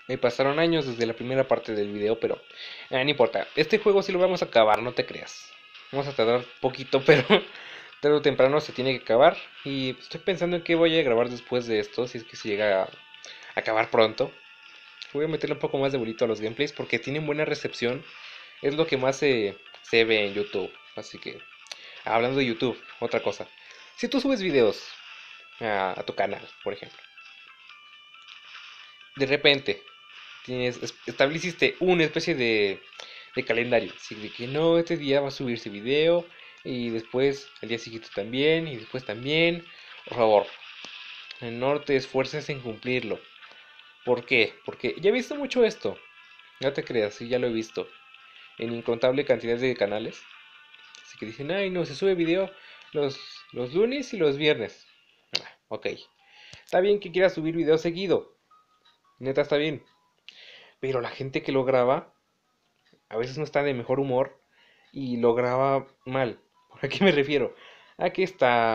Me pasaron años desde la primera parte del video, pero no importa. Este juego sí lo vamos a acabar, no te creas. Vamos a tardar poquito, pero tarde o temprano se tiene que acabar. Y estoy pensando en qué voy a grabar después de esto, si es que se llega a acabar pronto. Voy a meterle un poco más de bolito a los gameplays porque tienen buena recepción. Es lo que más se ve en YouTube. Así que, hablando de YouTube, otra cosa. Si tú subes videos a tu canal, por ejemplo, de repente estableciste una especie de calendario. Así de que no, este día va a subirse video y después el día siguiente también y después también. Por favor, no te esfuerces en cumplirlo. ¿Por qué? Porque ya he visto mucho esto. No te creas, sí, ya lo he visto. En incontable cantidad de canales. Así que dicen, ay no, se sube video los, los lunes y los viernes. Ok. Está bien que quieras subir video seguido. Neta, está bien. Pero la gente que lo graba a veces no está de mejor humor y lo graba mal. ¿A qué me refiero? A que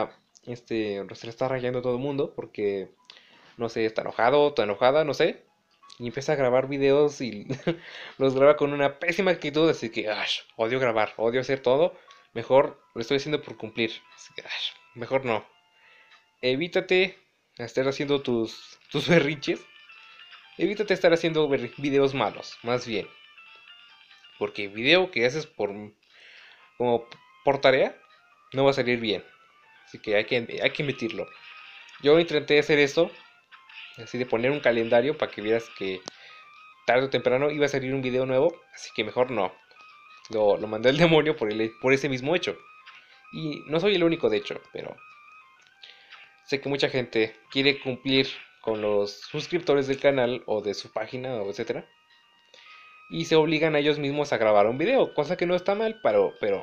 se le está rayando todo el mundo porque, no sé, está enojado, está enojada, no sé. Y empieza a grabar videos y los graba con una pésima actitud, así que, odio grabar, odio hacer todo. Mejor lo estoy haciendo por cumplir. Así que, mejor no. Evítate estar haciendo tus berrinches. Evítate estar haciendo videos malos, más bien. Porque video que haces como por tarea no va a salir bien. Así que hay que admitirlo. Yo intenté hacer esto, así de poner un calendario para que vieras que tarde o temprano iba a salir un video nuevo. Así que mejor no. Lo mandé al demonio por ese mismo hecho. Y no soy el único, de hecho, pero sé que mucha gente quiere cumplir con los suscriptores del canal o de su página o etcétera. Y se obligan a ellos mismos a grabar un video, cosa que no está mal, pero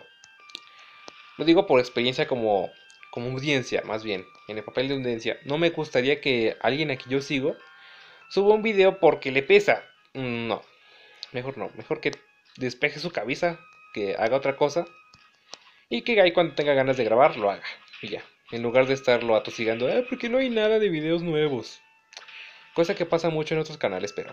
lo digo por experiencia como audiencia, más bien, en el papel de audiencia. No me gustaría que alguien a quien yo sigo suba un video porque le pesa. No, mejor no. Mejor que despeje su cabeza, que haga otra cosa y que ahí cuando tenga ganas de grabar lo haga. Y ya, en lugar de estarlo atosigando, porque no hay nada de videos nuevos. Cosa que pasa mucho en otros canales, pero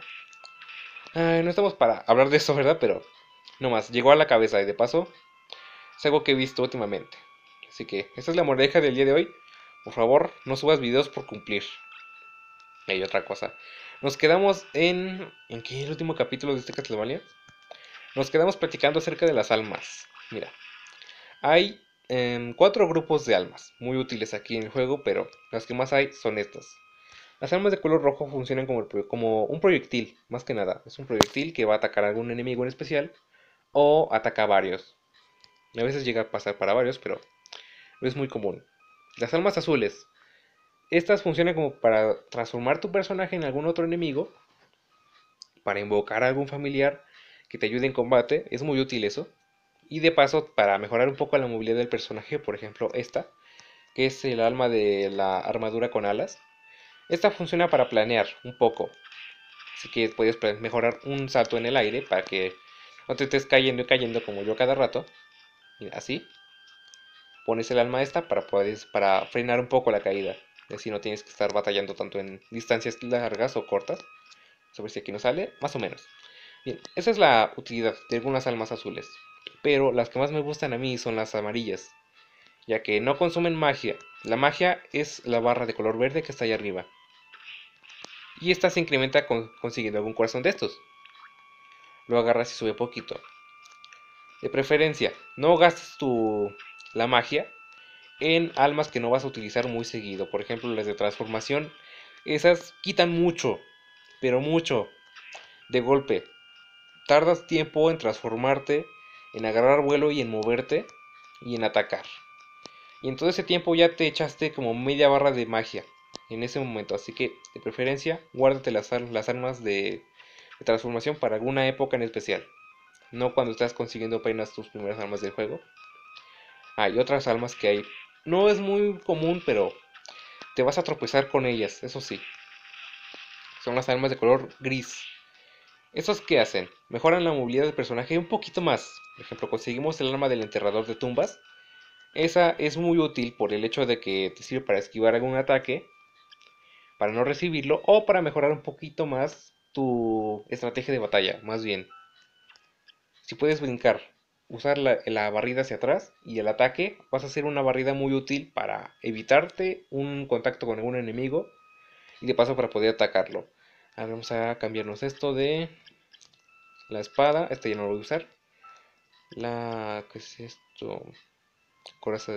no estamos para hablar de eso, ¿verdad? Pero no más, llegó a la cabeza y de paso es algo que he visto últimamente. Así que esta es la moraleja del día de hoy. Por favor, no subas videos por cumplir. Y hay otra cosa. Nos quedamos ¿En qué? ¿El último capítulo de este Castlevania? Nos quedamos platicando acerca de las almas. Mira, hay 4 grupos de almas, muy útiles aquí en el juego, pero las que más hay son estas. Las almas de color rojo funcionan como un proyectil, más que nada. Es un proyectil que va a atacar a algún enemigo en especial o ataca a varios. A veces llega a pasar para varios, pero no es muy común. Las almas azules. Estas funcionan como para transformar tu personaje en algún otro enemigo, para invocar a algún familiar que te ayude en combate. Es muy útil eso. Y de paso, para mejorar un poco la movilidad del personaje, por ejemplo, esta, que es el alma de la armadura con alas. Esta funciona para planear un poco. Así que puedes mejorar un salto en el aire para que no te estés cayendo y cayendo como yo cada rato. Y así. Pones el alma esta para frenar un poco la caída. Así no tienes que estar batallando tanto en distancias largas o cortas. Sobre si aquí no sale, más o menos. Bien, esa es la utilidad de algunas almas azules. Pero las que más me gustan a mí son las amarillas, ya que no consumen magia. La magia es la barra de color verde que está ahí arriba. Y esta se incrementa consiguiendo algún corazón de estos. Lo agarras y sube poquito. De preferencia, no gastes la magia en almas que no vas a utilizar muy seguido. Por ejemplo, las de transformación. Esas quitan mucho, pero mucho, de golpe. Tardas tiempo en transformarte, en agarrar vuelo y en moverte y en atacar. Y en todo ese tiempo ya te echaste como media barra de magia en ese momento. Así que, de preferencia, guárdate las armas de transformación para alguna época en especial. No cuando estás consiguiendo apenas tus primeras armas del juego. Hay otras almas que hay. No es muy común, pero te vas a tropezar con ellas, eso sí. Son las almas de color gris. ¿Estos qué hacen? Mejoran la movilidad del personaje un poquito más. Por ejemplo, conseguimos el arma del enterrador de tumbas. Esa es muy útil por el hecho de que te sirve para esquivar algún ataque, para no recibirlo, o para mejorar un poquito más. tu estrategia de batalla, más bien. Si puedes brincar, usar la barrida hacia atrás y el ataque, vas a hacer una barrida muy útil para evitarte un contacto con algún enemigo y de paso para poder atacarlo. Ahora vamos a cambiarnos esto de la espada, este ya no lo voy a usar. ¿Qué es esto? Coraza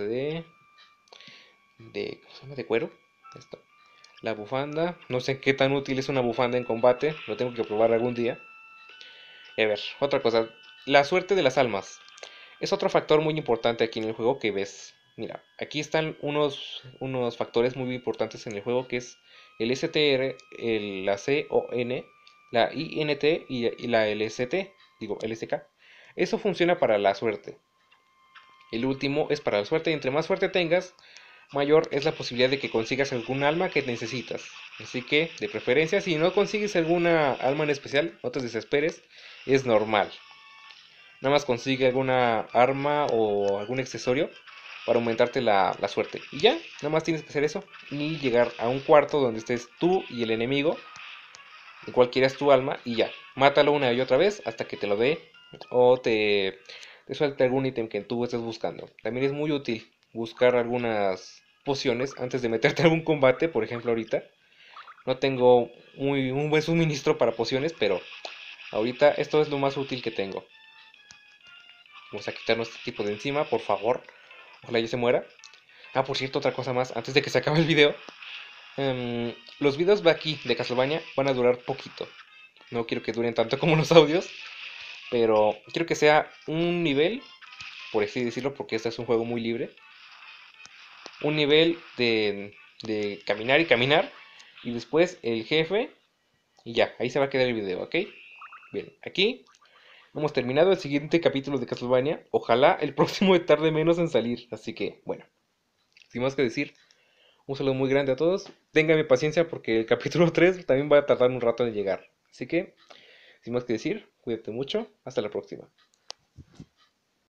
¿cómo se llama? De cuero. Esto. La bufanda, no sé qué tan útil es una bufanda en combate, lo tengo que probar algún día. Y a ver, otra cosa, la suerte de las almas. Es otro factor muy importante aquí en el juego que ves. Mira, aquí están unos factores muy importantes en el juego que es el STR, la CON, la INT y la LST, digo LSK. Eso funciona para la suerte. El último es para la suerte y entre más suerte tengas, mayor es la posibilidad de que consigas algún alma que necesitas. Así que, de preferencia, si no consigues alguna alma en especial, no te desesperes, es normal. Nada más consigue alguna arma o algún accesorio para aumentarte la suerte. Y ya, nada más tienes que hacer eso. Y llegar a un cuarto donde estés tú y el enemigo, en cual quieras tu alma, y ya. Mátalo una y otra vez hasta que te lo dé o te suelte algún ítem que tú estés buscando. También es muy útil buscar algunas pociones antes de meterte a algún combate. Por ejemplo, ahorita no tengo un buen suministro para pociones, pero ahorita esto es lo más útil que tengo. Vamos a quitarnos este tipo de encima, por favor. Ojalá ya se muera. Ah, por cierto, otra cosa más, antes de que se acabe el video. Los videos de aquí, de Castlevania, van a durar poquito. No quiero que duren tanto como los audios. Pero quiero que sea un nivel, por así decirlo, porque este es un juego muy libre. Un nivel de caminar y caminar. Y después el jefe. Y ya, ahí se va a quedar el video, ¿ok? Bien, aquí hemos terminado el siguiente capítulo de Castlevania. Ojalá el próximo tarde menos en salir. Así que, bueno, sin más que decir, un saludo muy grande a todos. Ténganme paciencia porque el capítulo 3 también va a tardar un rato en llegar. Así que, sin más que decir, cuídate mucho. Hasta la próxima.